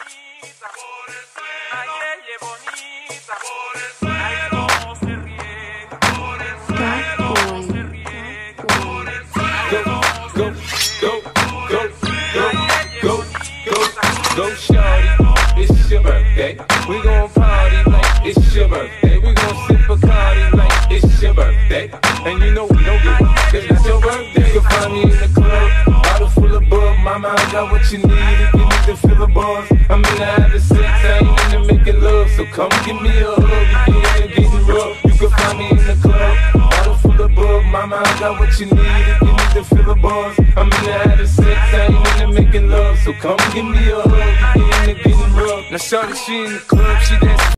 bonita, ay, ella es bonita, ay, cómo se riega, ay, cómo se riega, Go, shorty, it's your birthday. We gon' party like it's your birthday. We gon' sip Bacardi like it's your birthday. And you know we don't give up, cause it's your birthday. You can find me in the club, bottle full of bug. Mama, I got what you need if you need to feel the buzz. I'm into having sex, I ain't into making love. So come give me a hug, you ain't getting rough. You can find me in the club, bottle full of bug. Mama, I got what you need if you need to feel the buzz. I'm into having sex, I ain't into making love. So come give me a hug, you ain't getting rough. Now shorty, she in the club, she dancing.